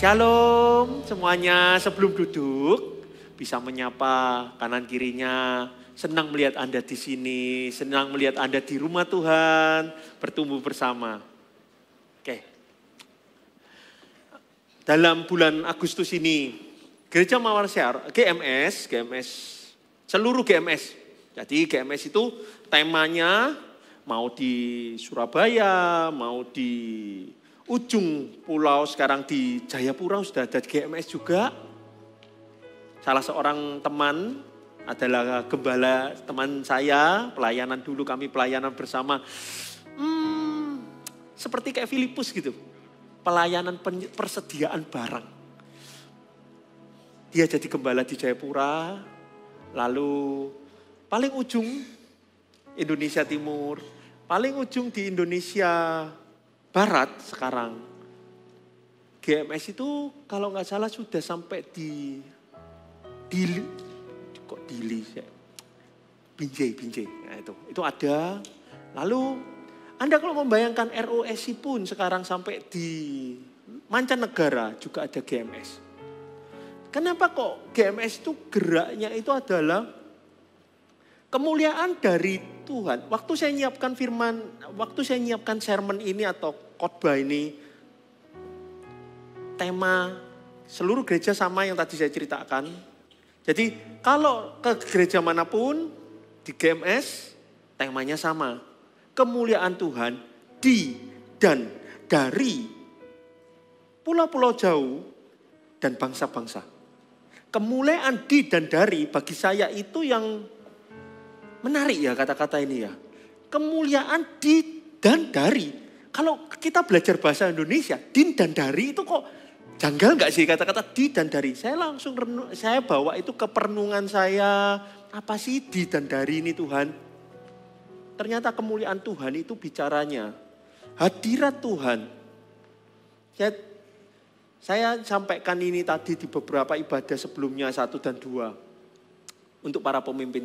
Shalom semuanya, sebelum duduk bisa menyapa kanan kirinya. Senang melihat Anda di sini, senang melihat Anda di rumah Tuhan, bertumbuh bersama. Oke. Dalam bulan Agustus ini, Gereja Mawar Syar, GMS, seluruh GMS. Jadi GMS itu temanya mau di Surabaya, mau di ujung pulau, sekarang di Jayapura sudah ada GMS juga. Salah seorang teman adalah gembala teman saya, pelayanan dulu kami pelayanan bersama. Seperti kayak Filipus gitu, pelayanan persediaan barang. Dia jadi gembala di Jayapura, lalu paling ujung Indonesia Timur, paling ujung di Indonesia Barat sekarang. GMS itu kalau nggak salah sudah sampai di Dili, kok Dili ya? Binjai. Nah, itu ada. Lalu Anda kalau membayangkan ROSI pun sekarang sampai di mancanegara juga ada GMS. Kenapa kok GMS itu geraknya itu adalah kemuliaan dari Tuhan. Waktu saya nyiapkan firman, waktu saya nyiapkan sermon ini atau khotbah ini, tema seluruh gereja sama yang tadi saya ceritakan. Jadi kalau ke gereja manapun di GMS, temanya sama. Kemuliaan Tuhan di dan dari pulau-pulau jauh dan bangsa-bangsa. Kemuliaan di dan dari bagi saya itu yang menarik ya kata-kata ini ya. Kemuliaan di dan dari. Kalau kita belajar bahasa Indonesia, din dan dari itu kok janggal nggak sih kata-kata di dan dari? Saya langsung saya bawa itu ke perenungan saya. Apa sih di dan dari ini Tuhan? Ternyata kemuliaan Tuhan itu bicaranya hadirat Tuhan. Saya sampaikan ini tadi di beberapa ibadah sebelumnya 1 dan 2. Untuk para pemimpin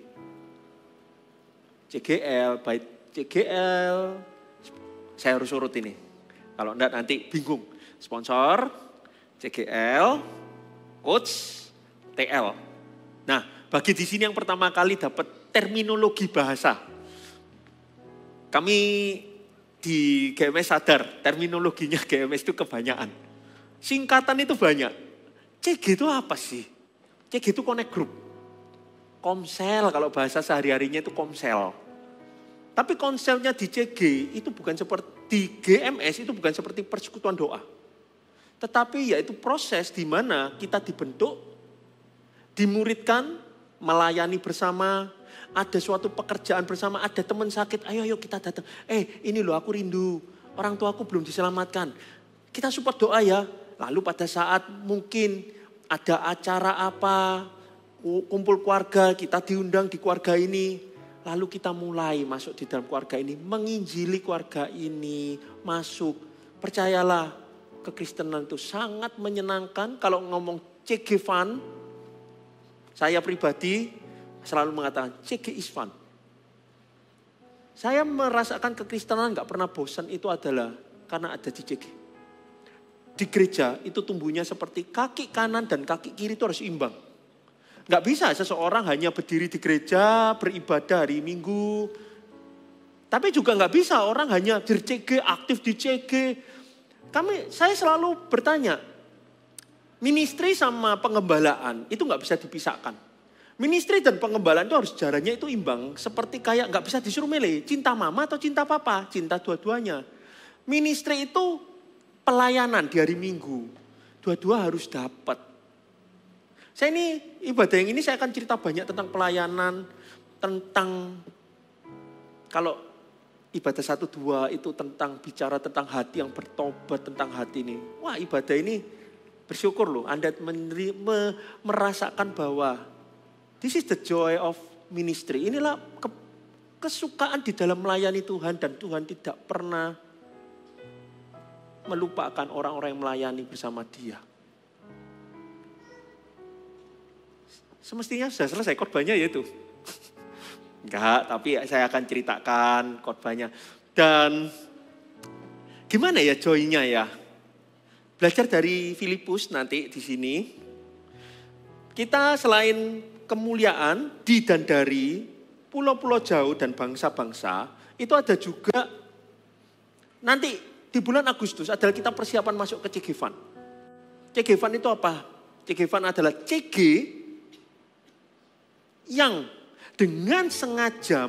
CGL, baik CGL, saya harus urut ini. Kalau enggak nanti bingung. Sponsor, CGL, coach, TL. Nah, bagi di sini yang pertama kali dapat terminologi bahasa. Kami di GMS sadar, terminologinya GMS itu kebanyakan. Singkatan itu banyak. CG itu apa sih? CG itu connect group. Komsel, kalau bahasa sehari-harinya itu komsel. Tapi konselnya di CG itu bukan seperti GMS, itu bukan seperti persekutuan doa. Tetapi yaitu proses di mana kita dibentuk, dimuridkan, melayani bersama, ada suatu pekerjaan bersama, ada teman sakit, ayo kita datang. Ini loh aku rindu, orang tuaku belum diselamatkan. Kita support doa ya. Lalu pada saat mungkin ada acara apa, kumpul keluarga, kita diundang di keluarga ini. Lalu kita mulai masuk di dalam keluarga ini, menginjili keluarga ini, masuk. Percayalah, kekristenan itu sangat menyenangkan. Kalau ngomong CG fun, saya pribadi selalu mengatakan CG is fun. Saya merasakan kekristenan gak pernah bosan itu adalah karena ada di CG. Di gereja itu tumbuhnya seperti kaki kanan dan kaki kiri itu harus imbang. Gak bisa seseorang hanya berdiri di gereja, beribadah hari Minggu. Tapi juga gak bisa orang hanya di CG, aktif di CG. Saya selalu bertanya, ministry sama pengembalaan itu gak bisa dipisahkan. Ministry dan pengembalaan itu harus jalannya itu imbang. Seperti kayak gak bisa disuruh milih, cinta mama atau cinta papa, cinta dua-duanya. Ministry itu pelayanan di hari Minggu, dua-dua harus dapat. Saya ini ibadah yang ini saya akan cerita banyak tentang pelayanan, tentang kalau ibadah 1-2 itu tentang bicara tentang hati yang bertobat, tentang hati ini. Wah, ibadah ini bersyukur loh Anda merasakan bahwa this is the joy of ministry. Inilah kesukaan di dalam melayani Tuhan dan Tuhan tidak pernah melupakan orang-orang yang melayani bersama Dia. Semestinya sudah selesai khotbahnya ya itu. Enggak, tapi saya akan ceritakan khotbahnya. Dan gimana ya joy-nya ya? belajar dari Filipus nanti di sini. Kita selain kemuliaan di dan dari pulau-pulau jauh dan bangsa-bangsa, itu ada juga nanti di bulan Agustus adalah kita persiapan masuk ke Cegevan. Cegevan itu apa? Cegevan adalah CG yang dengan sengaja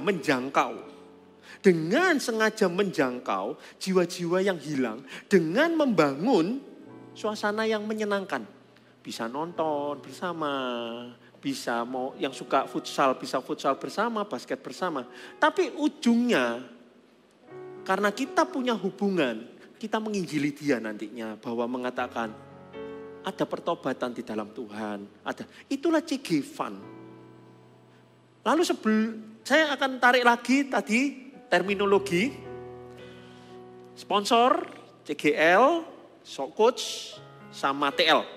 menjangkau jiwa-jiwa yang hilang dengan membangun suasana yang menyenangkan. Bisa nonton bersama, bisa mau yang suka futsal bisa futsal bersama, basket bersama. Tapi ujungnya karena kita punya hubungan, kita menginjili dia nantinya bahwa mengatakan ada pertobatan di dalam Tuhan. Itulah Cegevan. Lalu saya akan tarik lagi tadi terminologi sponsor, CGL, Coach, sama TL.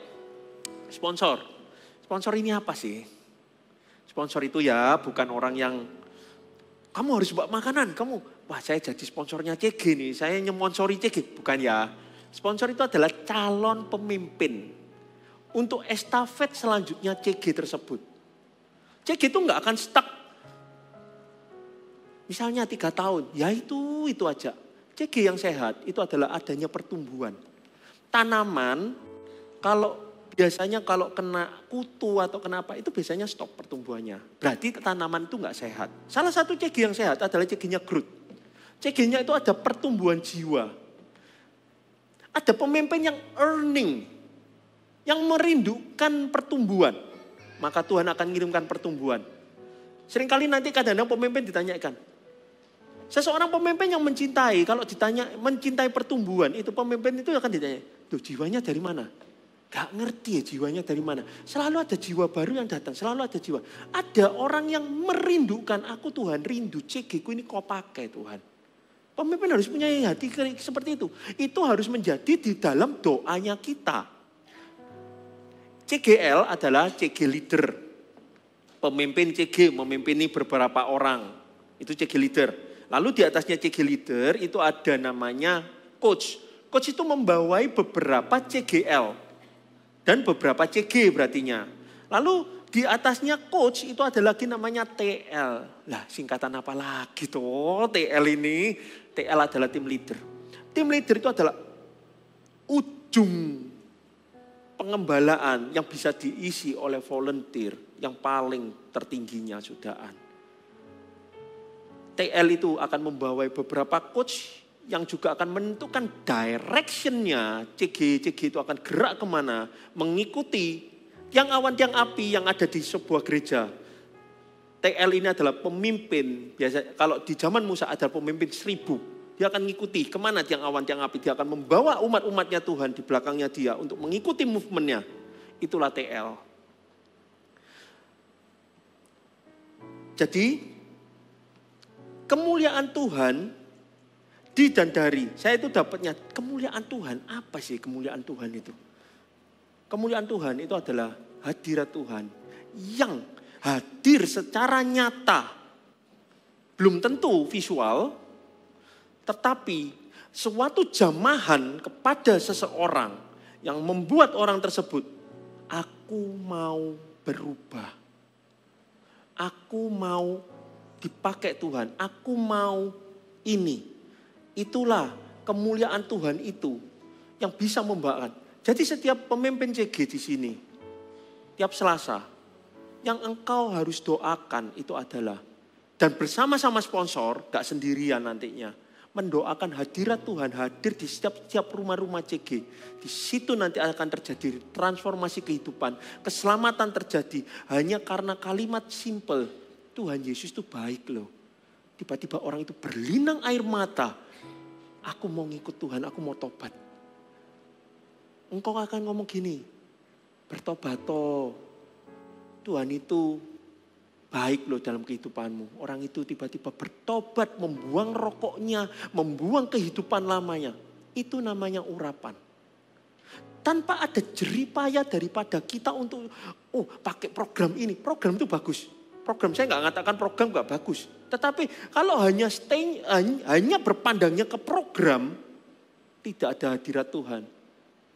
Sponsor ini apa sih? Sponsor itu ya bukan orang yang kamu harus bawa makanan, wah saya jadi sponsornya CG nih, saya nyemonsori CG. Bukan ya. Sponsor itu adalah calon pemimpin untuk estafet selanjutnya CG tersebut. CG itu nggak akan stuck. Misalnya 3 tahun, ya itu aja. CG yang sehat itu adalah adanya pertumbuhan. Tanaman biasanya kalau kena kutu atau kenapa itu biasanya stop pertumbuhannya. Berarti tanaman itu nggak sehat. Salah satu CG yang sehat adalah CG-nya growth. CG-nya itu ada pertumbuhan jiwa. Ada pemimpin yang earning, yang merindukan pertumbuhan. Maka Tuhan akan mengirimkan pertumbuhan. Seringkali nanti kadang-kadang pemimpin ditanyakan. Seseorang pemimpin yang mencintai, kalau ditanya mencintai pertumbuhan, itu pemimpin itu akan ditanya, tuh jiwanya dari mana? Gak ngerti ya jiwanya dari mana. Selalu ada jiwa baru yang datang, selalu ada jiwa. Ada orang yang merindukan, aku Tuhan rindu CG ku ini kau pakai Tuhan. Pemimpin harus punya hati seperti itu. Itu harus menjadi di dalam doanya kita. CGL adalah CG leader. Pemimpin CG memimpini beberapa orang. Itu CG leader. Lalu di atasnya CG leader itu ada namanya coach. Coach itu membawai beberapa CGL. Dan beberapa CG berartinya. Lalu di atasnya coach itu ada lagi namanya TL. Lah singkatan apa lagi tuh TL ini? TL adalah tim leader. Tim leader itu adalah ujung pengembalaan yang bisa diisi oleh volunteer yang paling tertingginya sudahan. TL itu akan membawai beberapa coach yang juga akan menentukan directionnya. CG itu akan gerak kemana, mengikuti tiang awan, tiang api yang ada di sebuah gereja. TL ini adalah pemimpin, biasa kalau di zaman Musa ada pemimpin 1000. Dia akan mengikuti kemana tiang awan, tiang api. Dia akan membawa umat-umatnya Tuhan di belakangnya dia untuk mengikuti movementnya. Itulah TL. Jadi kemuliaan Tuhan di dan dari. Saya itu dapatnya kemuliaan Tuhan. Apa sih kemuliaan Tuhan itu? Kemuliaan Tuhan itu adalah hadirat Tuhan yang hadir secara nyata. Belum tentu visual, tetapi suatu jamahan kepada seseorang yang membuat orang tersebut, aku mau berubah. Aku mau dipakai Tuhan, aku mau ini. Itulah kemuliaan Tuhan itu yang bisa membawakan. Jadi setiap pemimpin CG di sini, tiap Selasa, yang engkau harus doakan itu adalah, dan bersama-sama sponsor, gak sendirian nantinya, mendoakan hadirat Tuhan hadir di setiap rumah-rumah CG. Di situ nanti akan terjadi transformasi kehidupan, keselamatan terjadi hanya karena kalimat simple, Tuhan Yesus itu baik loh. Tiba-tiba orang itu berlinang air mata. Aku mau ngikut Tuhan, aku mau tobat. Engkau akan ngomong gini, bertobat toh. Tuhan itu baik loh dalam kehidupanmu. Orang itu tiba-tiba bertobat, membuang rokoknya, membuang kehidupan lamanya. Itu namanya urapan. Tanpa ada jeripaya daripada kita untuk, pakai program ini. Program itu bagus. Program, saya nggak mengatakan program nggak bagus. Tetapi kalau hanya hanya berpandangnya ke program, tidak ada hadirat Tuhan.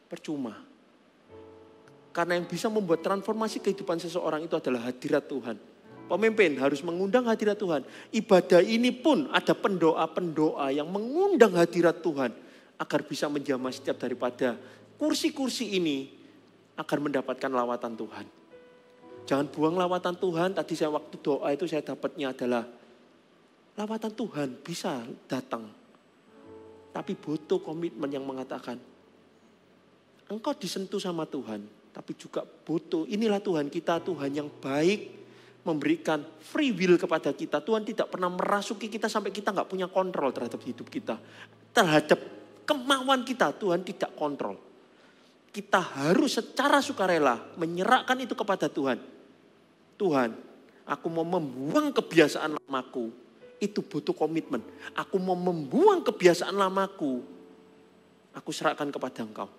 percuma. Karena yang bisa membuat transformasi kehidupan seseorang itu adalah hadirat Tuhan. Pemimpin harus mengundang hadirat Tuhan. Ibadah ini pun ada pendoa-pendoa yang mengundang hadirat Tuhan agar bisa menjamah setiap daripada kursi-kursi ini agar mendapatkan lawatan Tuhan. Jangan buang lawatan Tuhan. Tadi saya waktu doa itu saya dapatnya adalah lawatan Tuhan bisa datang. Tapi butuh komitmen yang mengatakan engkau disentuh sama Tuhan. Tapi juga butuh inilah Tuhan kita, Tuhan yang baik. Memberikan free will kepada kita. Tuhan tidak pernah merasuki kita sampai kita gak punya kontrol terhadap hidup kita. Terhadap kemauan kita Tuhan tidak kontrol. Kita harus secara sukarela menyerahkan itu kepada Tuhan. Tuhan, aku mau membuang kebiasaan lamaku. Itu butuh komitmen. Aku mau membuang kebiasaan lamaku. Aku serahkan kepada Engkau.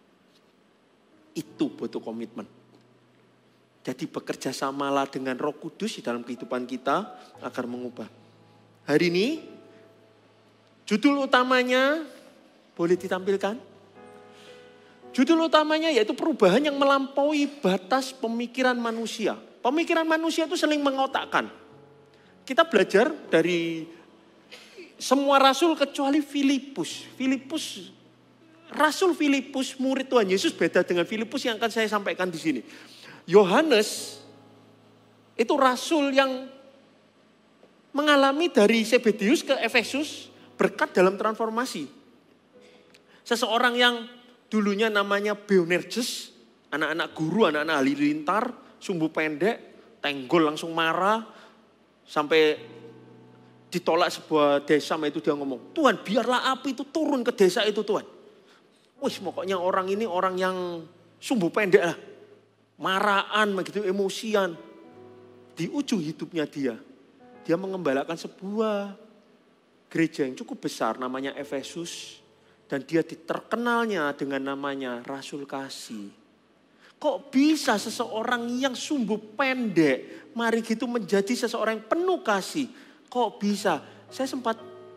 Itu butuh komitmen. Jadi bekerja samalah dengan Roh Kudus di dalam kehidupan kita agar mengubah. Hari ini judul utamanya boleh ditampilkan? Judul utamanya yaitu perubahan yang melampaui batas pemikiran manusia. Pemikiran manusia itu saling mengotakkan. Kita belajar dari semua rasul kecuali Filipus. Rasul Filipus murid Tuhan Yesus beda dengan Filipus yang akan saya sampaikan di sini. Yohanes itu rasul yang mengalami dari Zebedeus ke Efesus berkat dalam transformasi. Seseorang yang dulunya namanya Boanerges, anak-anak guru, anak-anak halilintar, sumbu pendek, tenggol langsung marah, sampai ditolak sebuah desa itu dia ngomong, Tuhan biarlah api itu turun ke desa itu Tuhan. Wih pokoknya orang ini orang yang sumbu pendek lah. Marahan, begitu emosian. Di ujung hidupnya dia mengembalakan sebuah gereja yang cukup besar namanya Efesus. Dan dia terkenalnya dengan namanya Rasul Kasih. Kok bisa seseorang yang sumbu pendek, mari gitu menjadi seseorang yang penuh kasih. Kok bisa? Saya sempat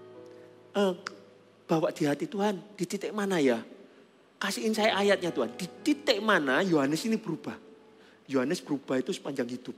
bawa di hati Tuhan, di titik mana ya? Kasihin saya ayatnya Tuhan, di titik mana Yohanes ini berubah? Yohanes berubah itu sepanjang hidup.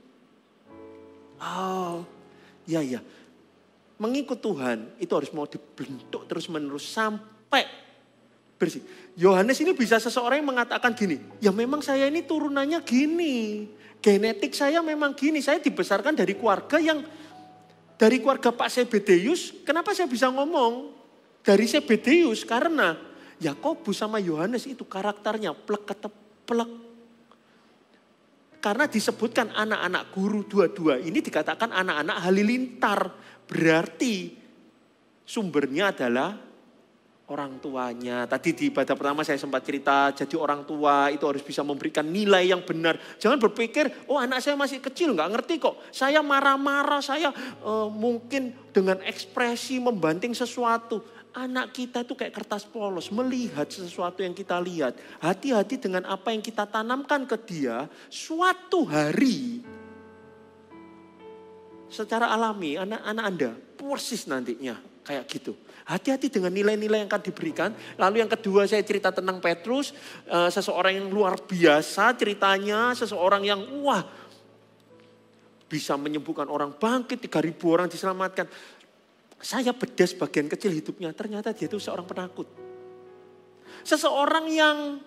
Oh, iya. Mengikut Tuhan itu harus mau dibentuk terus menerus sampai bersih. Yohanes ini bisa seseorang yang mengatakan gini, ya memang saya ini turunannya gini. Genetik saya memang gini, saya dibesarkan dari keluarga Pak Zebedeus. Kenapa saya bisa ngomong dari Zebedeus? Karena Yakobus sama Yohanes itu karakternya plek. Karena disebutkan anak-anak guru dua-dua ini dikatakan anak-anak halilintar. Berarti sumbernya adalah orang tuanya. Tadi di ibadah pertama saya sempat cerita, jadi orang tua itu harus bisa memberikan nilai yang benar. Jangan berpikir, oh anak saya masih kecil gak ngerti kok. Saya marah-marah, saya mungkin dengan ekspresi membanting sesuatu. Anak kita itu kayak kertas polos, melihat sesuatu yang kita lihat. Hati-hati dengan apa yang kita tanamkan ke dia, suatu hari secara alami anak-anak Anda persis nantinya kayak gitu. Hati-hati dengan nilai-nilai yang akan diberikan. Lalu yang kedua saya cerita tentang Petrus, seseorang yang luar biasa ceritanya, seseorang yang bisa menyembuhkan orang bangkit, 3.000 orang diselamatkan. Saya bedah sebagian kecil hidupnya, ternyata dia itu seorang penakut. Seseorang yang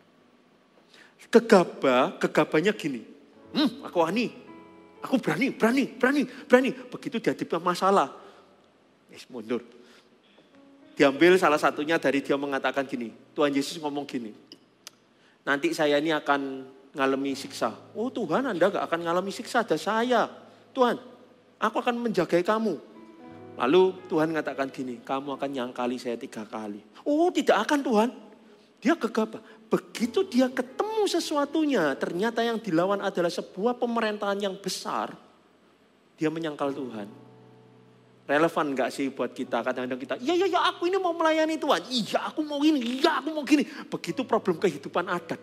gegabahnya gini. Aku wani, aku berani. Begitu dihadapi masalah, mundur. Diambil salah satunya dari dia mengatakan gini, Tuhan Yesus ngomong gini, nanti saya ini akan ngalami siksa. Oh Tuhan, Anda gak akan ngalami siksa, ada saya. Tuhan, aku akan menjagai kamu. Lalu Tuhan mengatakan gini, kamu akan nyangkali saya 3 kali. Oh tidak akan Tuhan. Dia gegabah. Begitu dia ketemu sesuatunya, ternyata yang dilawan adalah sebuah pemerintahan yang besar. Dia menyangkal Tuhan. Relevan gak sih buat kita? Kadang-kadang kita, iya aku ini mau melayani Tuhan. Iya aku mau gini. Begitu problem kehidupan adat.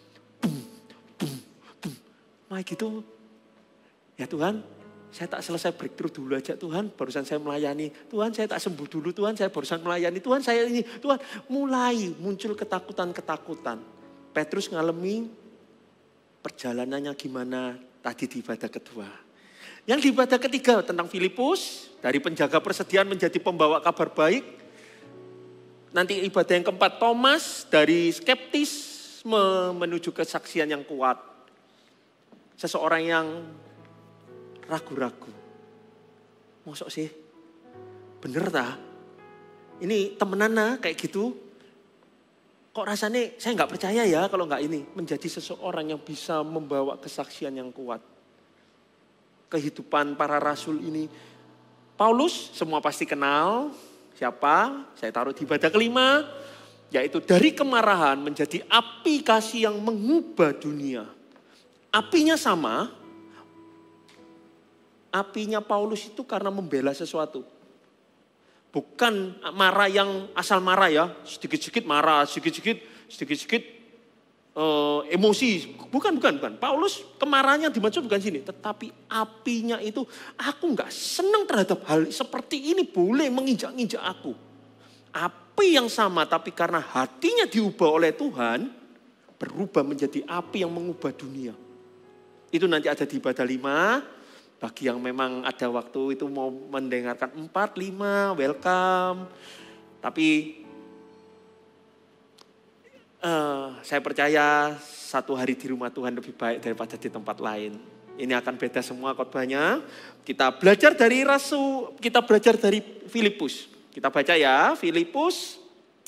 Nah gitu. Ya Tuhan, saya tak selesai breakthrough dulu aja Tuhan, barusan saya melayani. Tuhan saya tak sembuh dulu Tuhan, saya barusan melayani. Tuhan saya ini, Tuhan mulai muncul ketakutan-ketakutan. Petrus ngalami perjalanannya gimana tadi di ibadah kedua. Yang di ibadah ketiga tentang Filipus, dari penjaga persediaan menjadi pembawa kabar baik. Nanti ibadah yang keempat, Thomas dari skeptisme menuju kesaksian yang kuat. Seseorang yang ragu-ragu. Mosok sih? Bener tak? Ini temenan kayak gitu. Kok rasanya saya nggak percaya ya kalau nggak ini. Menjadi seseorang yang bisa membawa kesaksian yang kuat. Kehidupan para rasul ini. Paulus semua pasti kenal. Siapa? Saya taruh di ibadah kelima. Yaitu dari kemarahan menjadi api kasih yang mengubah dunia. Apinya sama. Apinya Paulus itu karena membela sesuatu. Bukan marah yang asal marah ya. Sedikit-sedikit marah, sedikit-sedikit emosi. Bukan. Paulus kemarahannya dimaksud bukan sini. Tetapi apinya itu, aku gak senang terhadap hal seperti ini boleh menginjak-injak aku. Api yang sama tapi karena hatinya diubah oleh Tuhan, berubah menjadi api yang mengubah dunia. Itu nanti ada di ibadah 5. Bagi yang memang ada waktu itu mau mendengarkan 4, 5, welcome. Tapi saya percaya satu hari di rumah Tuhan lebih baik daripada di tempat lain. Ini akan beda semua khotbahnya. Kita belajar dari Filipus. Kita baca ya, Filipus.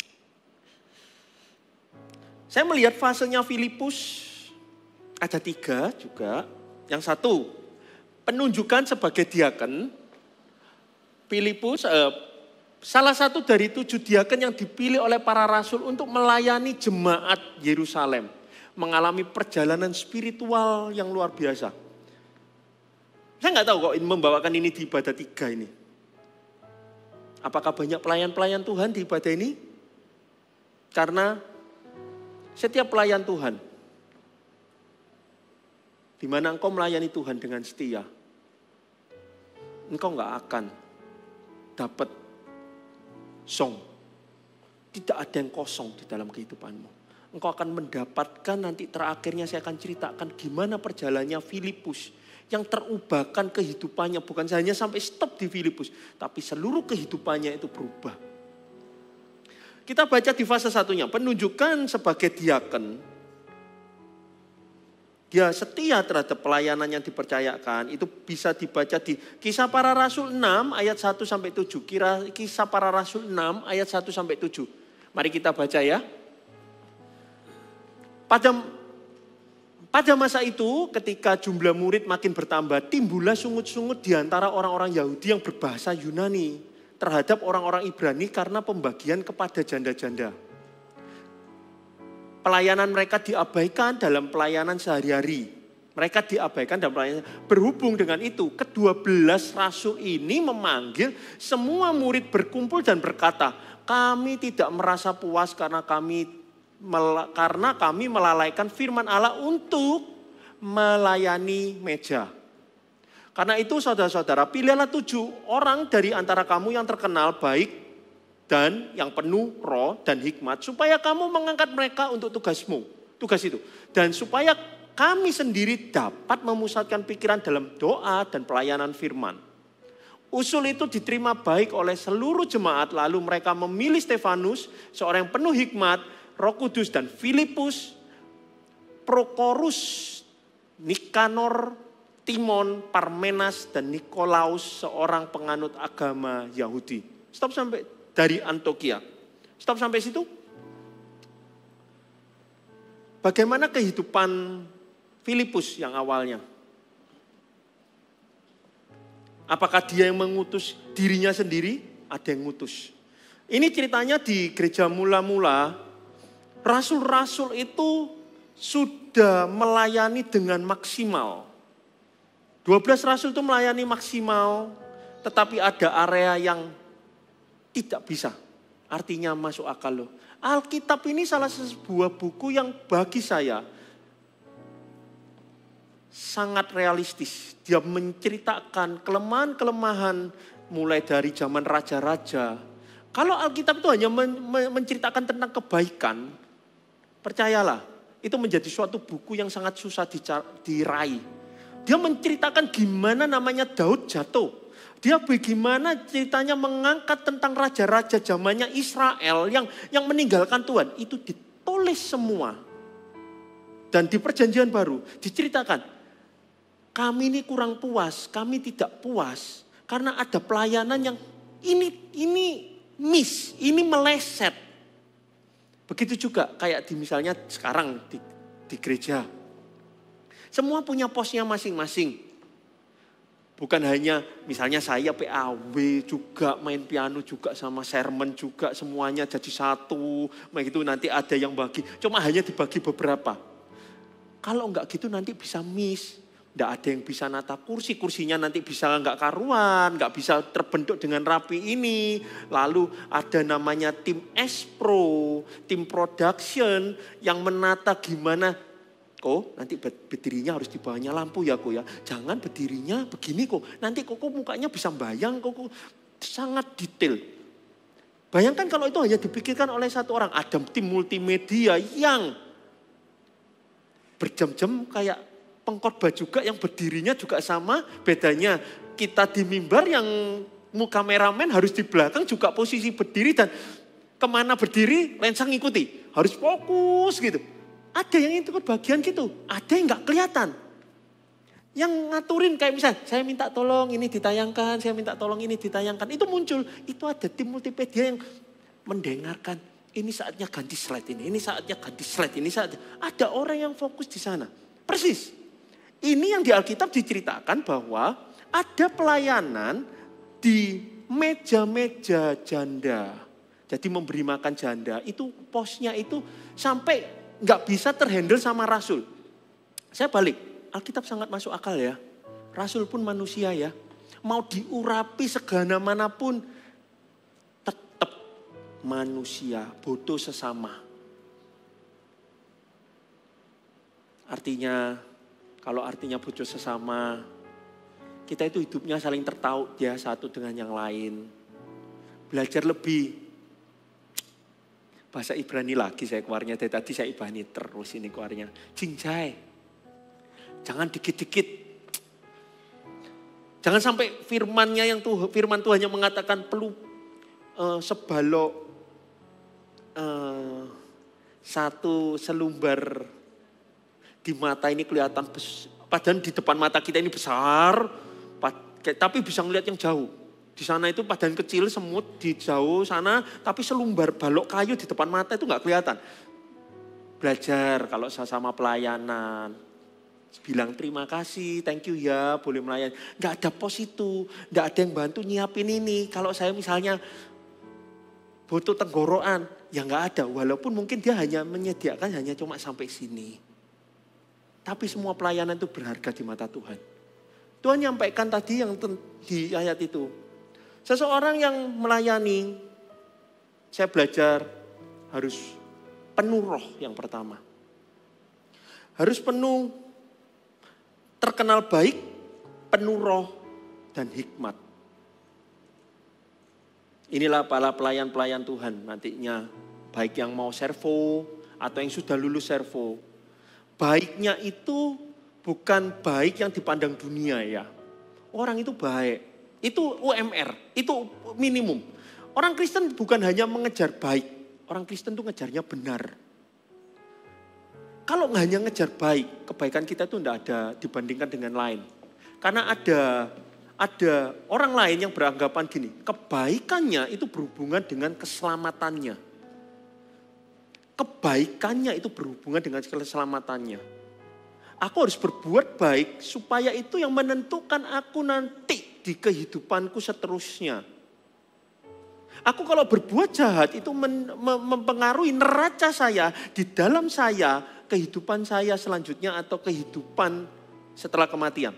Saya melihat fasenya Filipus ada 3 juga. Yang satu, penunjukan sebagai diaken. Filipus salah satu dari 7 diaken yang dipilih oleh para rasul untuk melayani jemaat Yerusalem. Mengalami perjalanan spiritual yang luar biasa. Saya nggak tahu kok membawakan ini di ibadah 3 ini. Apakah banyak pelayan-pelayan Tuhan di ibadah ini? Karena setiap pelayan Tuhan, di mana engkau melayani Tuhan dengan setia, engkau nggak akan dapat song. Tidak ada yang kosong di dalam kehidupanmu. Engkau akan mendapatkan nanti terakhirnya saya akan ceritakan gimana perjalanannya Filipus. Yang terubahkan kehidupannya bukan hanya sampai stop di Filipus. Tapi seluruh kehidupannya itu berubah. Kita baca di fase 1-nya. Penunjukan sebagai diaken. Dia setia terhadap pelayanan yang dipercayakan. Itu bisa dibaca di Kisah Para Rasul 6 ayat 1-7. Kisah Para Rasul 6 ayat 1-7. Mari kita baca ya. Pada masa itu ketika jumlah murid makin bertambah, timbullah sungut-sungut di antara orang-orang Yahudi yang berbahasa Yunani terhadap orang-orang Ibrani karena pembagian kepada janda-janda. Pelayanan mereka diabaikan dalam pelayanan sehari-hari. Mereka diabaikan dalam pelayanan. Berhubung dengan itu, ke-12 rasul ini memanggil semua murid berkumpul dan berkata, kami tidak merasa puas karena kami melalaikan firman Allah untuk melayani meja. Karena itu saudara-saudara, pilihlah 7 orang dari antara kamu yang terkenal baik dan yang penuh roh dan hikmat, supaya kamu mengangkat mereka untuk tugas itu. Dan supaya kami sendiri dapat memusatkan pikiran dalam doa dan pelayanan firman. Usul itu diterima baik oleh seluruh jemaat, lalu mereka memilih Stefanus, seorang yang penuh hikmat, Roh Kudus, dan Filipus, Prokorus, Nikanor, Timon, Parmenas, dan Nikolaus, seorang penganut agama Yahudi. Stop sampai dari Antioquia. Stop sampai situ. Bagaimana kehidupan Filipus yang awalnya? Apakah dia yang mengutus dirinya sendiri? Ada yang ngutus. Ini ceritanya di gereja mula-mula. Rasul-rasul itu sudah melayani dengan maksimal. 12 rasul itu melayani maksimal, tetapi ada area yang tidak bisa. Artinya masuk akal loh. Alkitab ini salah sebuah buku yang bagi saya sangat realistis. Dia menceritakan kelemahan-kelemahan mulai dari zaman raja-raja. Kalau Alkitab itu hanya menceritakan tentang kebaikan, percayalah, Itu menjadi suatu buku yang sangat susah diraih. Dia menceritakan gimana namanya Daud jatuh. Dia bagaimana ceritanya mengangkat tentang raja-raja zamannya Israel yang meninggalkan Tuhan. Itu ditulis semua. Dan di perjanjian baru diceritakan, kami ini kurang puas, kami tidak puas. Karena ada pelayanan yang ini miss, ini meleset. Begitu juga kayak misalnya sekarang di gereja. Semua punya posnya masing-masing. Bukan hanya misalnya saya PAW juga, main piano juga sama sermon juga, semuanya jadi satu. Begitu nanti ada yang bagi, cuma hanya dibagi beberapa. Kalau enggak gitu nanti bisa miss. Tidak ada yang bisa nata kursinya nanti bisa enggak karuan, enggak bisa terbentuk dengan rapi ini. Lalu ada namanya tim S-Pro, tim production yang menata gimana. Kok nanti berdirinya harus di bawahnya lampu ya kok ya. Jangan berdirinya begini kok. Nanti kok mukanya bisa bayang kok sangat detail. Bayangkan kalau itu hanya dipikirkan oleh satu orang. Ada tim multimedia yang berjam-jam kayak pengkhotbah juga yang berdirinya juga sama. Bedanya kita di mimbar yang kameramen harus di belakang juga posisi berdiri dan kemana berdiri lensa ngikuti. Harus fokus gitu. Ada yang ikut bagian gitu, ada yang gak kelihatan. Yang ngaturin kayak misalnya saya minta tolong ini ditayangkan, saya minta tolong ini ditayangkan. Itu muncul, itu ada tim multimedia yang mendengarkan. Ini saatnya ganti slide ini saatnya ganti slide ini saatnya. Ada orang yang fokus di sana. Persis. Ini yang di Alkitab diceritakan bahwa ada pelayanan di meja-meja janda. Jadi memberi makan janda itu posnya itu sampai nggak bisa terhandle sama rasul. Saya balik, Alkitab sangat masuk akal ya. Rasul pun manusia ya. Mau diurapi segala manapun tetap manusia, bodoh sesama. Artinya kalau artinya bodoh sesama, kita itu hidupnya saling tertaut ya satu dengan yang lain. Belajar lebih. Bahasa Ibrani lagi saya keluarnya, dari tadi saya Ibrani terus ini keluarnya. Jinjai. Jangan dikit-dikit. Jangan sampai firman Tuhan yang mengatakan perlu sebalok satu selumbar di mata ini kelihatan, padahal di depan mata kita ini besar, tapi bisa ngelihat yang jauh. Di sana itu padahal kecil, semut di jauh sana, tapi selumbar balok kayu di depan mata itu nggak kelihatan. Belajar kalau sama pelayanan, bilang terima kasih, thank you ya, boleh melayani. Nggak ada pos itu, nggak ada yang bantu nyiapin ini. Kalau saya misalnya butuh tenggorokan, ya nggak ada. Walaupun mungkin dia hanya menyediakan hanya cuma sampai sini. Tapi semua pelayanan itu berharga di mata Tuhan. Tuhan nyampaikan tadi yang di ayat itu. Seseorang yang melayani, saya belajar harus penuh roh yang pertama. Harus penuh, terkenal baik, penuh roh dan hikmat. Inilah para pelayan-pelayan Tuhan nantinya. Baik yang mau servo atau yang sudah lulus servo. Baiknya itu bukan baik yang dipandang dunia ya. Orang itu baik. Itu UMR, itu minimum. Orang Kristen bukan hanya mengejar baik. Orang Kristen itu ngejarnya benar. Kalau hanya ngejar baik, kebaikan kita itu tidak ada dibandingkan dengan lain. Karena ada orang lain yang beranggapan gini, kebaikannya itu berhubungan dengan keselamatannya. Kebaikannya itu berhubungan dengan keselamatannya. Aku harus berbuat baik supaya itu yang menentukan aku nanti di kehidupanku seterusnya. Aku kalau berbuat jahat itu mempengaruhi neraca saya di dalam saya, kehidupan saya selanjutnya atau kehidupan setelah kematian.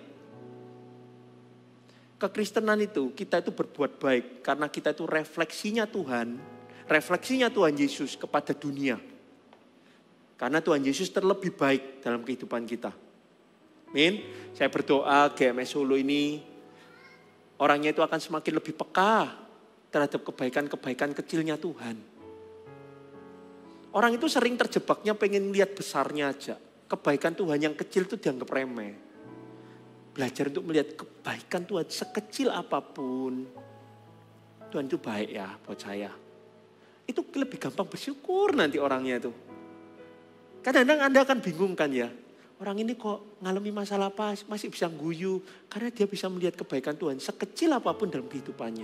Kekristenan itu kita itu berbuat baik karena kita itu refleksinya Tuhan Yesus kepada dunia. Karena Tuhan Yesus terlebih baik dalam kehidupan kita. Amin. Saya berdoa GMS Solo ini orangnya itu akan semakin lebih peka terhadap kebaikan-kebaikan kecilnya Tuhan. Orang itu sering terjebaknya pengen lihat besarnya aja. Kebaikan Tuhan yang kecil itu dianggap remeh. Belajar untuk melihat kebaikan Tuhan sekecil apapun. Tuhan itu baik ya buat saya. Itu lebih gampang bersyukur nanti orangnya itu. Kadang-kadang Anda akan bingung kan ya. Orang ini kok ngalami masalah apa masih bisa guyu. Karena dia bisa melihat kebaikan Tuhan sekecil apapun dalam kehidupannya.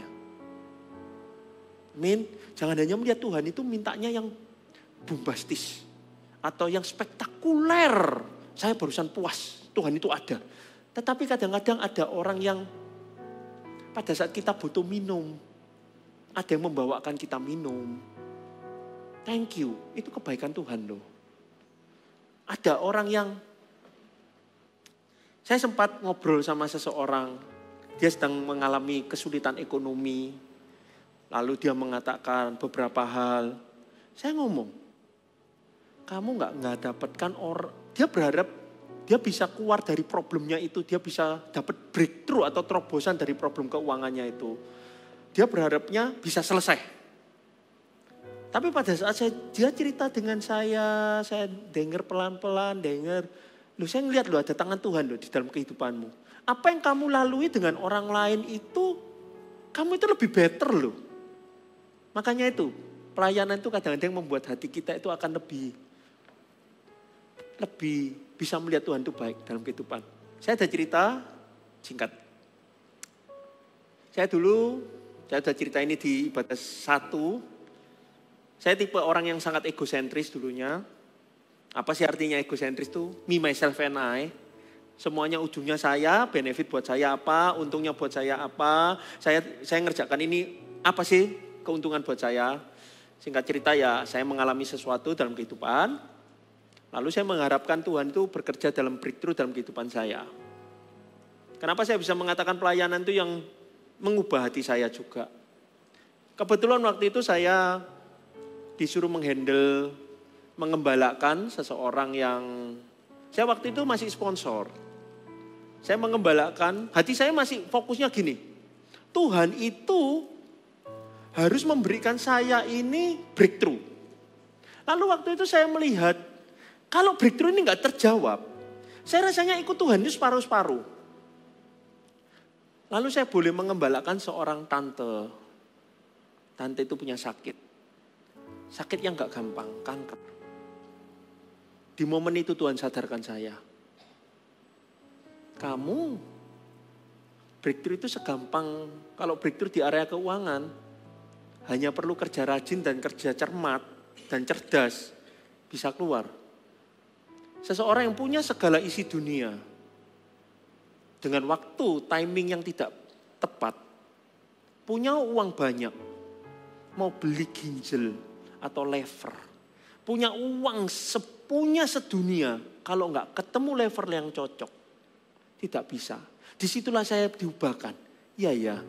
Amin. Jangan hanya melihat Tuhan itu mintanya yang bombastis. Atau yang spektakuler. Saya barusan puas, Tuhan itu ada. Tetapi kadang-kadang ada orang yang pada saat kita butuh minum. Ada yang membawakan kita minum. Thank you, itu kebaikan Tuhan loh. Ada orang yang, saya sempat ngobrol sama seseorang. Dia sedang mengalami kesulitan ekonomi. Lalu dia mengatakan beberapa hal. Saya ngomong, kamu nggak dapatkan dia berharap dia bisa keluar dari problemnya itu, dia bisa dapat breakthrough atau terobosan dari problem keuangannya itu. Dia berharapnya bisa selesai. Tapi pada saat dia cerita dengan saya dengar pelan-pelan, saya ngeliat loh ada tangan Tuhan loh di dalam kehidupanmu. Apa yang kamu lalui dengan orang lain itu, kamu itu lebih better loh. Makanya itu, pelayanan itu kadang-kadang membuat hati kita itu akan lebih bisa melihat Tuhan itu baik dalam kehidupan. Saya ada cerita singkat. Saya sudah cerita ini di ibadah 1. Saya tipe orang yang sangat egosentris dulunya. Apa sih artinya egosentris itu? Me, myself, and I. Semuanya ujungnya saya, benefit buat saya apa, untungnya buat saya apa. Saya ngerjakan ini, apa sih keuntungan buat saya. Singkat cerita ya, saya mengalami sesuatu dalam kehidupan. Lalu saya mengharapkan Tuhan itu bekerja dalam breakthrough dalam kehidupan saya. Kenapa saya bisa mengatakan pelayanan itu yang mengubah hati saya juga. Kebetulan waktu itu saya disuruh mengembalakan seseorang yang, saya waktu itu masih sponsor. Saya mengembalakan, hati saya masih fokusnya gini. Tuhan itu harus memberikan saya ini breakthrough. Lalu waktu itu saya melihat, kalau breakthrough ini gak terjawab, saya rasanya ikut Tuhan itu separuh-separuh. Lalu saya boleh mengembalakan seorang tante. Tante itu punya sakit. Sakit yang gak gampang, kanker. Di momen itu Tuhan sadarkan saya. Kamu breakthrough itu segampang, kalau breakthrough di area keuangan, hanya perlu kerja rajin dan kerja cermat dan cerdas, bisa keluar. Seseorang yang punya segala isi dunia, dengan waktu, timing yang tidak tepat, punya uang banyak, mau beli ginjal atau lever, punya uang punya sedunia, kalau nggak ketemu lever yang cocok, tidak bisa. Disitulah saya diubahkan. Ya,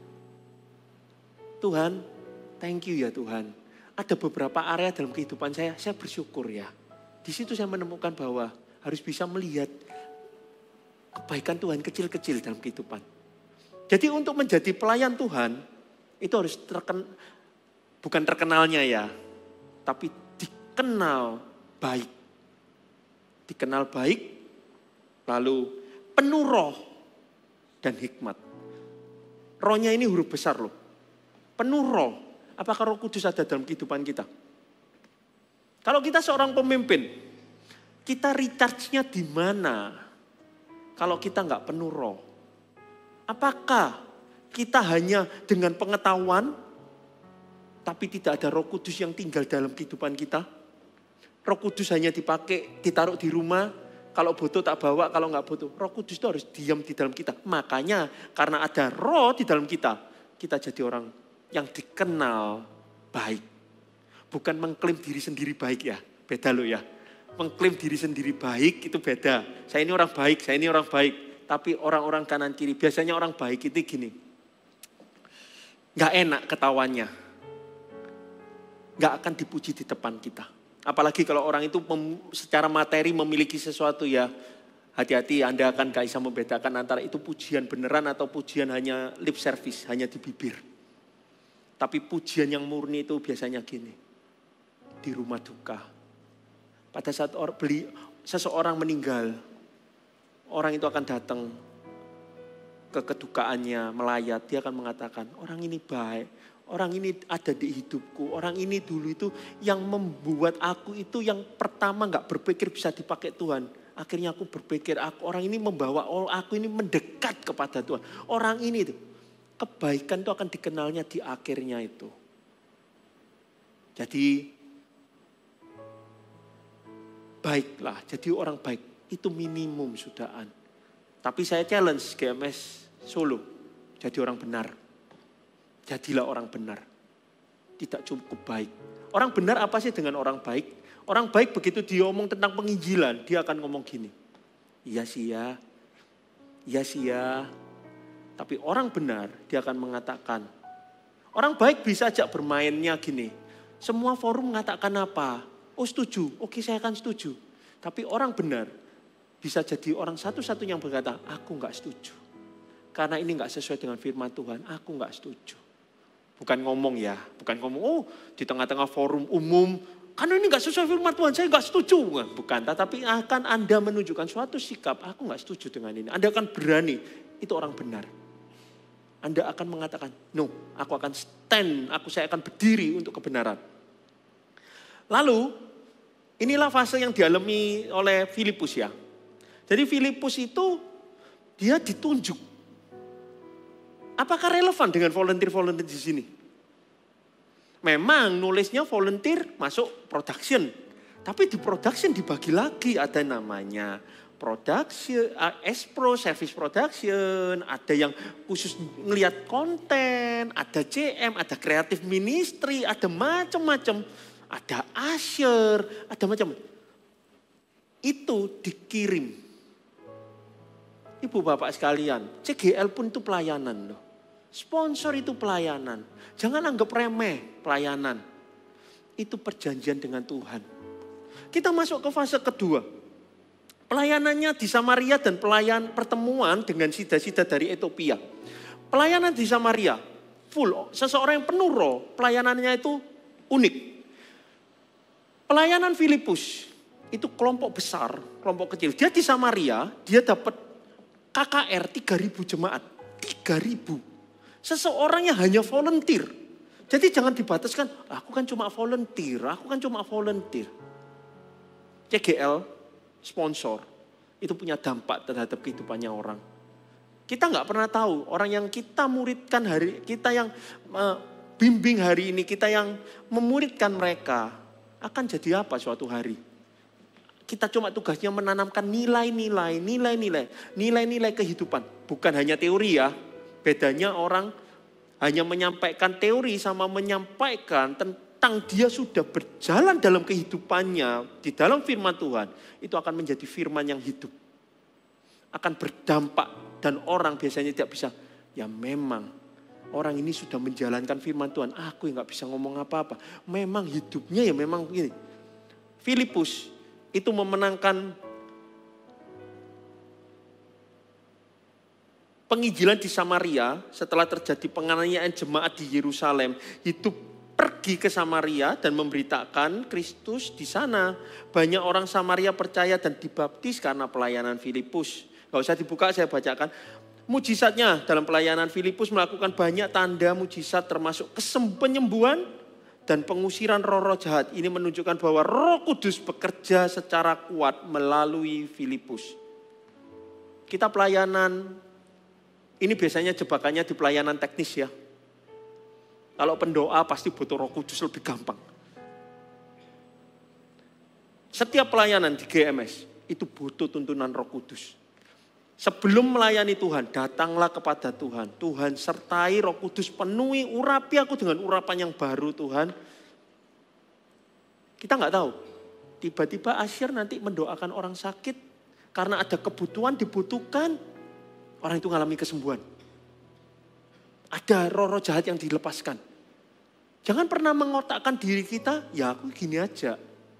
Tuhan, thank you ya Tuhan. Ada beberapa area dalam kehidupan saya bersyukur ya. Di situ saya menemukan bahwa harus bisa melihat kebaikan Tuhan kecil-kecil dalam kehidupan. Jadi untuk menjadi pelayan Tuhan, itu harus bukan terkenalnya ya, tapi dikenal baik. Dikenal baik, lalu penuh roh dan hikmat. Rohnya ini huruf besar loh. Penuh roh. Apakah Roh Kudus ada dalam kehidupan kita? Kalau kita seorang pemimpin, kita recharge-nya di mana? Kalau kita nggak penuh roh. Apakah kita hanya dengan pengetahuan, tapi tidak ada Roh Kudus yang tinggal dalam kehidupan kita? Roh Kudus hanya dipakai, ditaruh di rumah, kalau butuh tak bawa, kalau nggak butuh. Roh Kudus itu harus diam di dalam kita. Makanya karena ada roh di dalam kita jadi orang yang dikenal baik. Bukan mengklaim diri sendiri baik ya, beda loh ya. Mengklaim diri sendiri baik itu beda. Saya ini orang baik, saya ini orang baik. Tapi orang-orang kanan kiri, biasanya orang baik itu gini. Gak enak ketawanya. Gak akan dipuji di depan kita. Apalagi kalau orang itu secara materi memiliki sesuatu ya. Hati-hati Anda akan gak bisa membedakan antara itu pujian beneran atau pujian hanya lip service, hanya di bibir. Tapi pujian yang murni itu biasanya gini. di rumah duka. Pada saat seseorang meninggal, orang itu akan datang ke kedukaannya, melayat. Dia akan mengatakan, orang ini baik, orang ini ada di hidupku, orang ini dulu itu yang membuat aku itu yang pertama gak berpikir bisa dipakai Tuhan. Akhirnya aku berpikir, orang ini membawa aku ini mendekat kepada Tuhan. Orang ini itu, kebaikan itu akan dikenalnya di akhirnya itu. Jadi, baiklah, jadi orang baik itu minimum sudahan. Tapi saya challenge GMS Solo, jadi orang benar. Jadilah orang benar. Tidak cukup baik. Orang benar apa sih dengan orang baik? Orang baik begitu dia ngomong tentang penginjilan, dia akan ngomong gini. Iya sih ya. Iya sih ya. Tapi orang benar, dia akan mengatakan. Orang baik bisa aja bermainnya gini. Semua forum mengatakan apa? Oh setuju, oke saya akan setuju. Tapi orang benar bisa jadi orang satu-satunya yang berkata, aku enggak setuju. Karena ini enggak sesuai dengan firman Tuhan, aku enggak setuju. Bukan ngomong ya, bukan ngomong, oh di tengah-tengah forum umum, karena ini enggak sesuai firman Tuhan, saya enggak setuju. Bukan, tetapi akan Anda menunjukkan suatu sikap, aku enggak setuju dengan ini. Anda akan berani, itu orang benar. Anda akan mengatakan, no, aku akan stand, saya akan berdiri untuk kebenaran. Lalu, inilah fase yang dialami oleh Filipus ya. Jadi Filipus itu, dia ditunjuk. Apakah relevan dengan volunteer-volunteer di sini? Memang nulisnya volunteer masuk production. Tapi di production dibagi lagi, ada namanya production, S-Pro, service production, ada yang khusus ngelihat konten, ada CM, ada creative ministry, ada macam-macam, ada usher, ada macam-macam. Itu dikirim. Ibu bapak sekalian, CGL pun itu pelayanan loh. Sponsor itu pelayanan. Jangan anggap remeh pelayanan. Itu perjanjian dengan Tuhan. Kita masuk ke fase kedua. Pelayanannya di Samaria dan pertemuan dengan sida-sida dari Ethiopia. Pelayanan di Samaria full. Seseorang yang penuh roh, pelayanannya itu unik. Pelayanan Filipus itu kelompok besar, kelompok kecil. Dia di Samaria, dia dapat KKR 3.000 jemaat. 3.000. Seseorang yang hanya volunteer. Jadi jangan dibataskan, aku kan cuma volunteer. CGL, sponsor, itu punya dampak terhadap kehidupannya orang. Kita nggak pernah tahu, orang yang kita muridkan kita yang bimbing hari ini, kita yang memuridkan mereka, akan jadi apa suatu hari. Kita cuma tugasnya menanamkan nilai-nilai kehidupan. Bukan hanya teori ya. Bedanya orang hanya menyampaikan teori sama menyampaikan tentang dia sudah berjalan dalam kehidupannya. Di dalam firman Tuhan. Itu akan menjadi firman yang hidup. Akan berdampak. Dan orang biasanya tidak bisa. Ya memang orang ini sudah menjalankan firman Tuhan. Aku yang gak bisa ngomong apa-apa. Memang hidupnya ya memang begini. Filipus itu memenangkan penginjilan di Samaria setelah terjadi penganiayaan jemaat di Yerusalem. Hidup pergi ke Samaria dan memberitakan Kristus di sana. Banyak orang Samaria percaya dan dibaptis karena pelayanan Filipus. Gak usah dibuka, saya bacakan. Mujizatnya dalam pelayanan Filipus melakukan banyak tanda mujizat termasuk penyembuhan dan pengusiran roh-roh jahat. Ini menunjukkan bahwa Roh Kudus bekerja secara kuat melalui Filipus. Kita pelayanan, ini biasanya jebakannya di pelayanan teknis ya. Kalau pendoa pasti butuh Roh Kudus lebih gampang. Setiap pelayanan di GMS itu butuh tuntunan Roh Kudus. Sebelum melayani Tuhan, datanglah kepada Tuhan. Tuhan sertai Roh Kudus, penuhi, urapi aku dengan urapan yang baru Tuhan. Kita nggak tahu. Tiba-tiba Asyir nanti mendoakan orang sakit. Karena ada kebutuhan dibutuhkan. Orang itu mengalami kesembuhan. Ada roh-roh jahat yang dilepaskan. Jangan pernah mengotakkan diri kita, ya aku gini aja.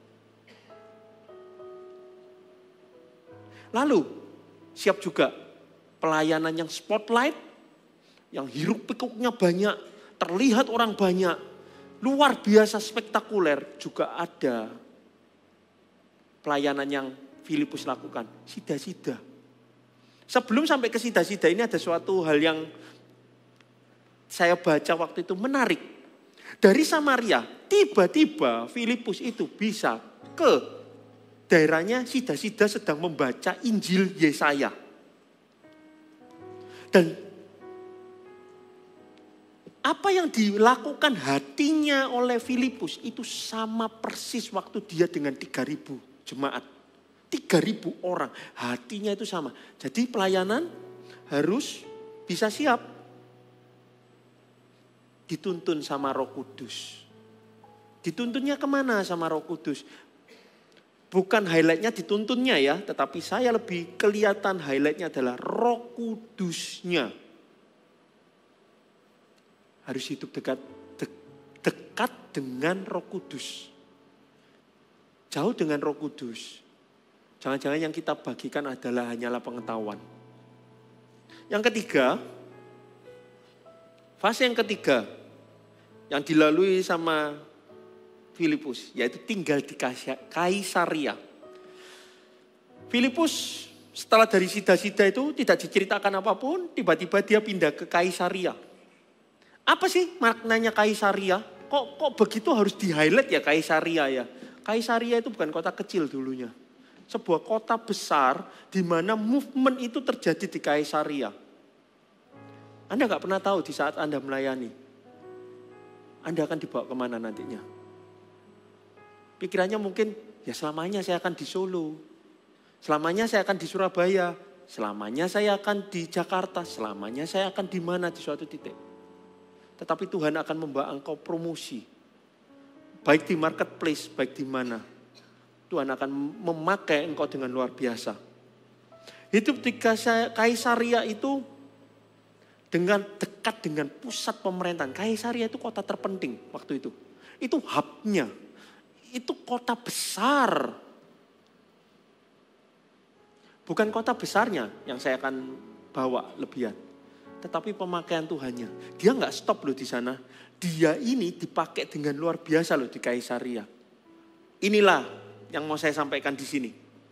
Lalu, siap juga pelayanan yang spotlight, yang hiruk pikuknya banyak, terlihat orang banyak. luar biasa spektakuler juga ada pelayanan yang Filipus lakukan. Sida-sida. Sebelum sampai ke sida-sida ini ada suatu hal yang saya baca waktu itu menarik. Dari Samaria, tiba-tiba Filipus itu bisa ke daerahnya sida-sida sedang membaca Injil Yesaya. Dan apa yang dilakukan hatinya oleh Filipus itu sama persis waktu dia dengan 3.000 jemaat. 3.000 orang, hatinya itu sama. Jadi pelayanan harus bisa siap. Dituntun sama Roh Kudus. Dituntunnya kemana sama Roh Kudus? Bukan highlightnya dituntunnya ya, tetapi saya lebih kelihatan highlightnya adalah Roh Kudusnya. Harus hidup dekat dengan Roh Kudus. Jauh dengan Roh Kudus. Jangan-jangan yang kita bagikan adalah hanyalah pengetahuan. Yang ketiga, fase yang ketiga yang dilalui sama Filipus, yaitu tinggal di Kaisaria. Filipus setelah dari sida-sida itu tidak diceritakan apapun, tiba-tiba dia pindah ke Kaisaria. Apa sih maknanya Kaisaria? Kok begitu harus di-highlight ya Kaisaria ya? Kaisaria itu bukan kota kecil dulunya. Sebuah kota besar di mana movement itu terjadi di Kaisaria. Anda gak pernah tahu di saat Anda melayani, Anda akan dibawa kemana nantinya. Pikirannya mungkin, ya selamanya saya akan di Solo. Selamanya saya akan di Surabaya. Selamanya saya akan di Jakarta. Selamanya saya akan di mana di suatu titik. Tetapi Tuhan akan membawa engkau promosi. Baik di marketplace, baik di mana. Tuhan akan memakai engkau dengan luar biasa. Hidup di Kaisaria itu dengan dekat dengan pusat pemerintahan. Kaisaria itu kota terpenting waktu itu. Itu hubnya. Itu kota besar. Bukan kota besarnya yang saya akan bawa lebihan. Tetapi pemakaian Tuhannya. Dia nggak stop loh di sana. Dia ini dipakai dengan luar biasa loh di Kaisaria. Inilah yang mau saya sampaikan di sini.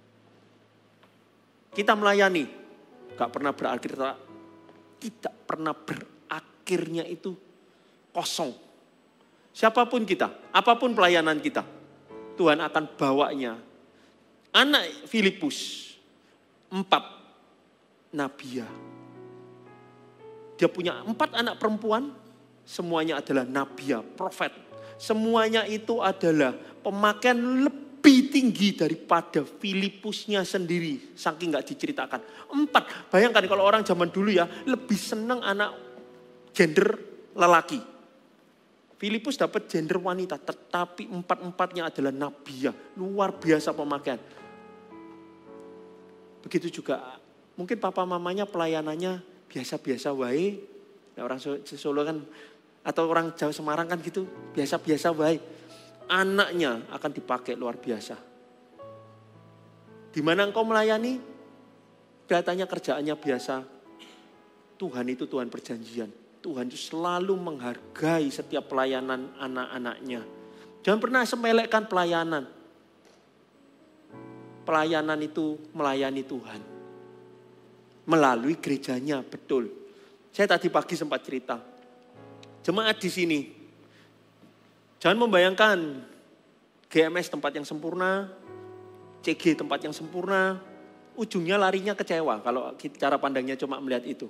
Kita melayani, gak pernah berakhir, tidak pernah berakhirnya itu kosong. Siapapun kita, apapun pelayanan kita, Tuhan akan bawanya. Anak Filipus, 4 nabia. Dia punya 4 anak perempuan, semuanya adalah nabia, profet. Semuanya itu adalah pemakaian lebih tinggi daripada Filipusnya sendiri. Saking gak diceritakan. 4, bayangkan kalau orang zaman dulu ya, lebih senang anak gender lelaki. Filipus dapat gender wanita, tetapi 4-4-nya adalah nabia. Luar biasa pemakaian. Begitu juga, mungkin papa mamanya pelayanannya biasa-biasa wae. Nah, orang Solo kan, atau orang Jawa Semarang kan gitu, biasa-biasa wae. Anaknya akan dipakai luar biasa. Di mana engkau melayani, kelihatannya kerjaannya biasa. Tuhan itu Tuhan perjanjian. Tuhan itu selalu menghargai setiap pelayanan anak-anaknya. Jangan pernah sepelekan pelayanan. Pelayanan itu melayani Tuhan. Melalui gerejanya, betul. Saya tadi pagi sempat cerita. Jemaat di sini. Jangan membayangkan GMS tempat yang sempurna, CG tempat yang sempurna. Ujungnya larinya kecewa kalau cara pandangnya cuma melihat itu.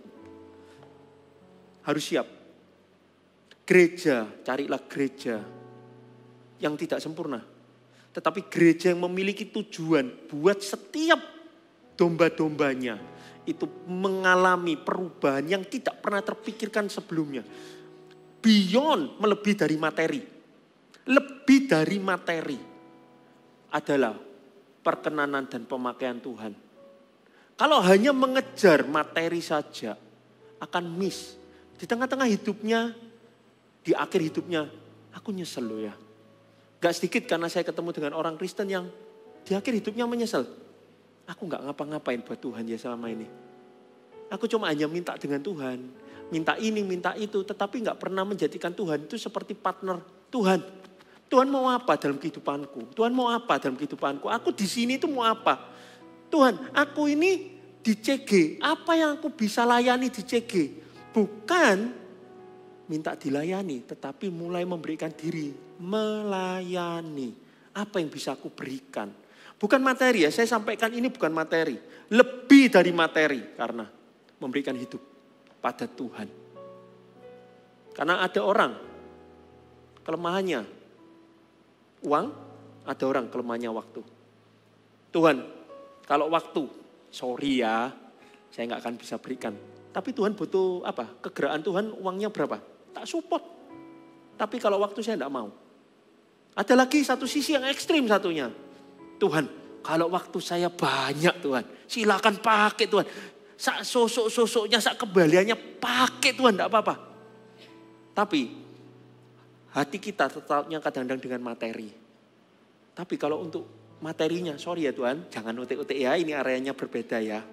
Harus siap. Gereja, carilah gereja yang tidak sempurna. Tetapi gereja yang memiliki tujuan buat setiap domba-dombanya itu mengalami perubahan yang tidak pernah terpikirkan sebelumnya. Beyond, melebihi dari materi. Lebih dari materi adalah perkenanan dan pemakaian Tuhan. Kalau hanya mengejar materi saja akan miss. Di tengah-tengah hidupnya, di akhir hidupnya, aku nyesel loh ya. Gak sedikit karena saya ketemu dengan orang Kristen yang di akhir hidupnya menyesal. Aku gak ngapa-ngapain buat Tuhan ya selama ini. Aku cuma hanya minta dengan Tuhan. Minta ini, minta itu. Tetapi gak pernah menjadikan Tuhan itu seperti partner Tuhan mau apa dalam kehidupanku? Tuhan mau apa dalam kehidupanku? Aku di sini itu mau apa? Tuhan, aku ini di CG, apa yang aku bisa layani di CG? Bukan minta dilayani, tetapi mulai memberikan diri, melayani. Apa yang bisa aku berikan? Bukan materi ya, saya sampaikan ini bukan materi. Lebih dari materi, karena memberikan hidup pada Tuhan. Karena ada orang, kelemahannya uang, ada orang kelemahannya waktu. Tuhan, kalau waktu, sorry ya, saya nggak akan bisa berikan. Tapi Tuhan butuh apa? Kegeraan Tuhan uangnya berapa? Tak support. Tapi kalau waktu saya nggak mau. Ada lagi satu sisi yang ekstrim satunya. Tuhan, kalau waktu saya banyak Tuhan, silakan pakai Tuhan. Sak sosok-sosoknya, sak kembaliannya pakai Tuhan, enggak apa-apa. Tapi hati kita tetapnya kadang-kadang dengan materi. Tapi kalau untuk materinya, sorry ya Tuhan, jangan utik-utik ya, ini areanya berbeda ya.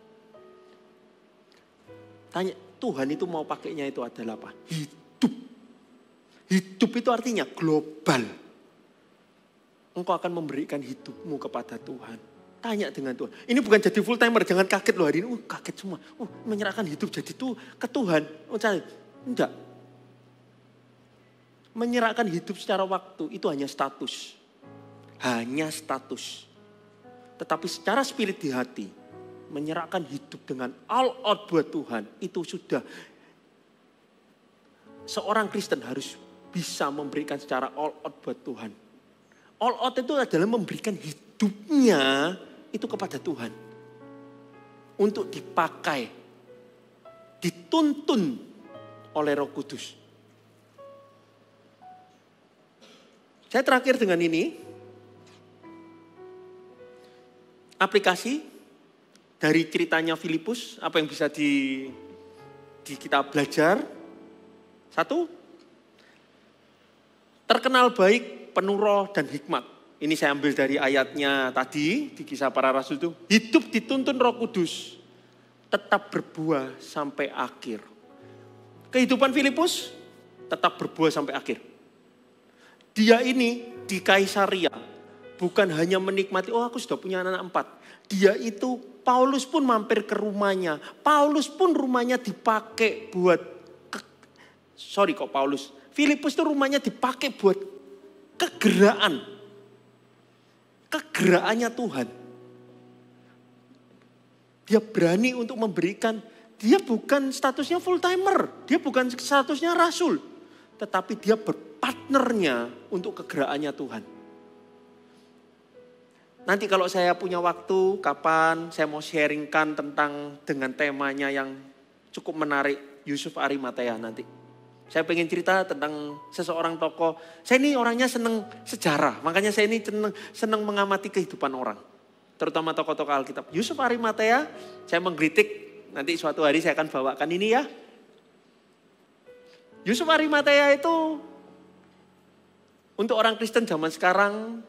Tanya, Tuhan itu mau pakainya itu adalah apa? Hidup. Hidup itu artinya global. Engkau akan memberikan hidupmu kepada Tuhan. Tanya dengan Tuhan. Ini bukan jadi full timer, jangan kaget loh hari ini. Kaget semua. Menyerahkan hidup jadi itu ke Tuhan. Enggak. Menyerahkan hidup secara waktu itu hanya status. Hanya status. Tetapi secara spirit di hati, menyerahkan hidup dengan all out buat Tuhan, itu sudah seorang Kristen harus bisa memberikan secara all out buat Tuhan. All out itu adalah memberikan hidupnya itu kepada Tuhan. Untuk dipakai, dituntun oleh Roh Kudus. Saya terakhir dengan ini, aplikasi dari ceritanya Filipus, apa yang bisa di kita belajar. Satu, terkenal baik, penuh roh dan hikmat. Ini saya ambil dari ayatnya tadi, di Kisah Para Rasul itu. Hidup dituntun Roh Kudus, tetap berbuah sampai akhir. Kehidupan Filipus, tetap berbuah sampai akhir. Dia ini di Kaisaria bukan hanya menikmati, aku sudah punya anak 4. Dia itu, Paulus pun mampir ke rumahnya. Paulus pun rumahnya dipakai buat, Filipus itu rumahnya dipakai buat kegeraan. Kegeraannya Tuhan. Dia berani untuk memberikan, dia bukan statusnya full timer. Dia bukan statusnya rasul. Tetapi dia berpartnernya untuk kegeraannya Tuhan. Nanti kalau saya punya waktu, kapan saya mau sharingkan tentang dengan temanya yang cukup menarik, Yusuf Arimatea nanti. Saya pengen cerita tentang seseorang tokoh. Saya ini orangnya seneng sejarah, makanya saya ini seneng mengamati kehidupan orang. Terutama tokoh-tokoh Alkitab. Yusuf Arimatea, saya menggelitik, nanti suatu hari saya akan bawakan ini ya. Yusuf Arimatea itu untuk orang Kristen zaman sekarang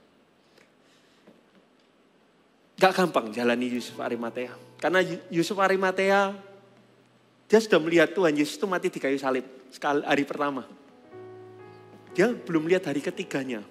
gak gampang jalani Yusuf Arimatea. Karena Yusuf Arimatea dia sudah melihat Tuhan Yesus itu mati di kayu salib hari pertama. Dia belum lihat hari ketiganya.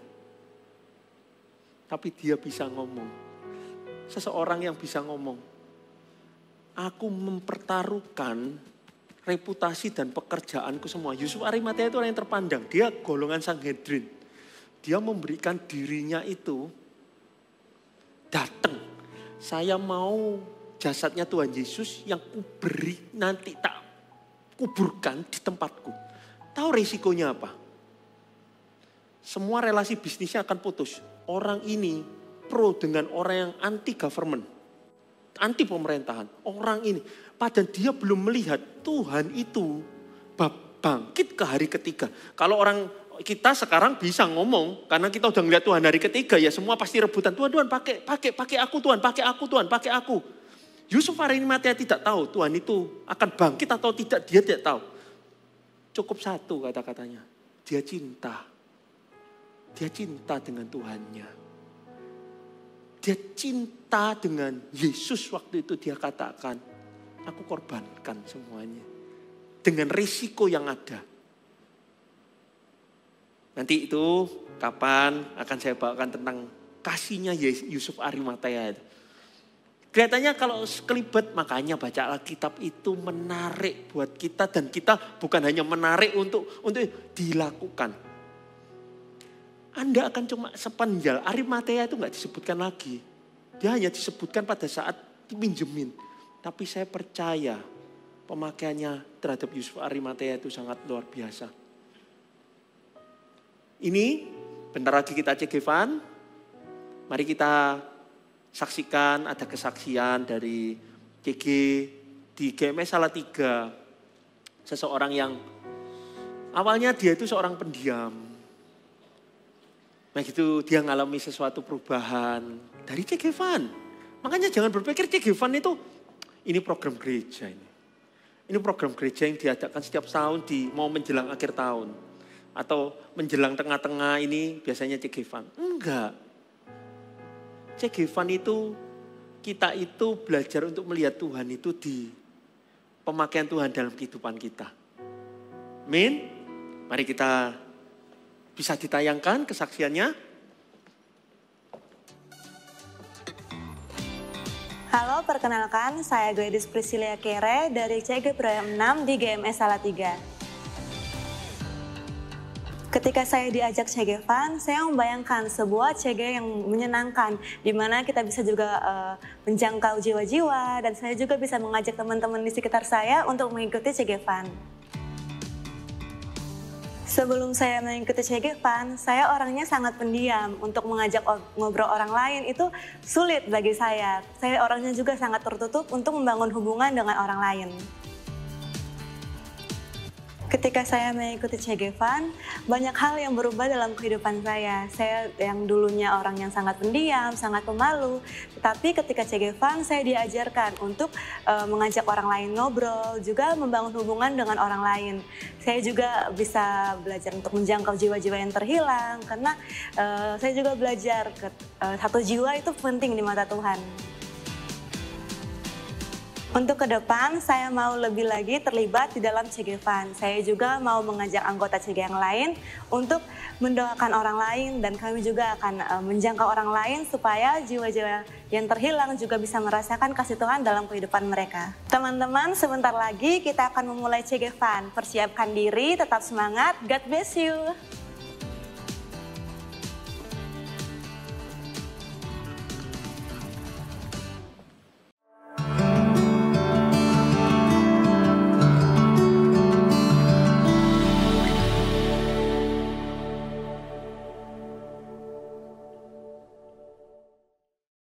Tapi dia bisa ngomong. Seseorang yang bisa ngomong. Aku mempertaruhkan reputasi dan pekerjaanku semua. Yusuf Arimatea itu orang yang terpandang. Dia golongan Sanhedrin. Dia memberikan dirinya itu datang. Saya mau jasadnya Tuhan Yesus yang kuberi nanti tak kuburkan di tempatku. Tahu resikonya apa? Semua relasi bisnisnya akan putus. Orang ini pro dengan orang yang anti government. Anti pemerintahan. Orang ini. Padahal dia belum melihat Tuhan itu bangkit ke hari ketiga. Kalau orang kita sekarang bisa ngomong. Karena kita udah ngeliat Tuhan hari ketiga. Ya semua pasti rebutan. Tuhan pakai aku Tuhan. Pakai aku Tuhan. Pakai aku. Yusuf Arimatea tidak tahu Tuhan itu akan bangkit atau tidak. Dia tidak tahu. Cukup satu kata-katanya. Dia cinta. Dia cinta dengan Tuhannya. Dia cinta dengan Yesus waktu itu dia katakan. Aku korbankan semuanya. Dengan risiko yang ada. Nanti itu kapan akan saya bawakan tentang kasihnya Yusuf Arimatea itu. Kelihatannya kalau sekelibat, makanya baca Alkitab itu menarik buat kita. Dan kita bukan hanya menarik untuk dilakukan. Anda akan cuma sepenjal. Arimatea itu nggak disebutkan lagi. Dia hanya disebutkan pada saat dipinjemin. Tapi saya percaya pemakaiannya terhadap Yusuf Arimatea itu sangat luar biasa. Ini bentar lagi kita cek Evan. Mari kita saksikan ada kesaksian dari CG di GMS Salatiga. Seseorang yang awalnya dia itu seorang pendiam. Nah gitu dia ngalami sesuatu perubahan dari CG Evan. Makanya jangan berpikir CG Evan itu ini program gereja ini. Ini program gereja yang diadakan setiap tahun di mau menjelang akhir tahun. Atau menjelang tengah-tengah ini biasanya CG Evan. Enggak. CG Evan itu, kita itu belajar untuk melihat Tuhan itu di pemakaian Tuhan dalam kehidupan kita. Amin. Mari kita bisa ditayangkan kesaksiannya. Halo, perkenalkan saya Gladys Priscilia Kere dari CG Proyek 6 di GMS Salatiga. Ketika saya diajak CG Evan, saya membayangkan sebuah CG yang menyenangkan, di mana kita bisa juga menjangkau jiwa-jiwa, dan saya juga bisa mengajak teman-teman di sekitar saya untuk mengikuti CG Evan. Sebelum saya mengikuti CG Evan, saya orangnya sangat pendiam. Untuk mengajak ngobrol orang lain itu sulit bagi saya. Saya orangnya juga sangat tertutup untuk membangun hubungan dengan orang lain. Ketika saya mengikuti CG Evan, banyak hal yang berubah dalam kehidupan saya. Saya yang dulunya orang yang sangat pendiam, sangat pemalu. Tetapi ketika CG Evan, saya diajarkan untuk mengajak orang lain ngobrol, juga membangun hubungan dengan orang lain. Saya juga bisa belajar untuk menjangkau jiwa-jiwa yang terhilang, karena saya juga belajar satu jiwa itu penting di mata Tuhan. Untuk ke depan, saya mau lebih lagi terlibat di dalam CG Evan. Saya juga mau mengajak anggota CG yang lain untuk mendoakan orang lain, dan kami juga akan menjangkau orang lain supaya jiwa-jiwa yang terhilang juga bisa merasakan kasih Tuhan dalam kehidupan mereka. Teman-teman, sebentar lagi kita akan memulai CG Evan. Persiapkan diri, tetap semangat, God bless you.